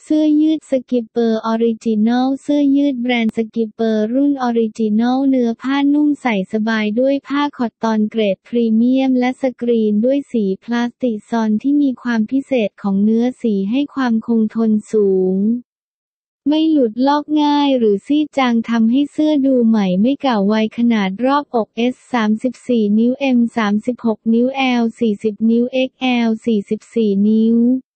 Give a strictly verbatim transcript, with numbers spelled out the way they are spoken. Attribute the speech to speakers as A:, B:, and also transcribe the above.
A: สื้อยืดสกิปเปอร์ออริจินัลเสื้อยืดแบรนด์สกิปเปอร์รุ่นออริจินัลเนื้อผ้านุ่มใส่สบายด้วยผ้าคอตตอนเกรดพรีเมียมและสกรีนด้วยสีพลาสติกซอนที่มีความพิเศษของเนื้อสีให้ความคงทนสูงไม่หลุดลอกง่ายหรือซีดจางทำให้เสื้อดูใหม่ไม่เก่าวัยขนาดรอบอก เอส สามสิบสี่ นิ้ว เอ็ม สามสิบหก นิ้ว แอล สี่สิบ นิ้ว เอ็กซ์ แอล สี่สิบสี่ นิ้ว